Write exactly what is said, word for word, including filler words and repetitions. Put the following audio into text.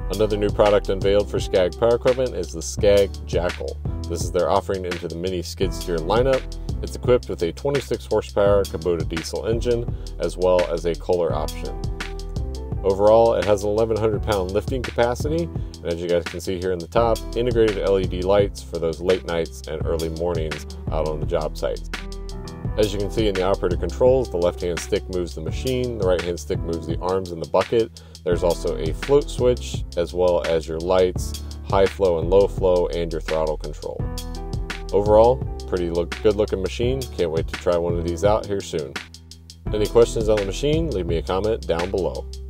Another new product unveiled for Scag Power Equipment is the Scag Jackal. This is their offering into the mini skid steer lineup. It's equipped with a twenty-six horsepower Kubota diesel engine as well as a Kohler option. Overall, it has an eleven hundred pound lifting capacity, and as you guys can see here in the top, integrated L E D lights for those late nights and early mornings out on the job sites. As you can see in the operator controls, the left hand stick moves the machine, the right hand stick moves the arms in the bucket. There's also a float switch as well as your lights, high flow and low flow, and your throttle control. Overall, pretty look, good looking machine. Can't wait to try one of these out here soon. Any questions on the machine? Leave me a comment down below.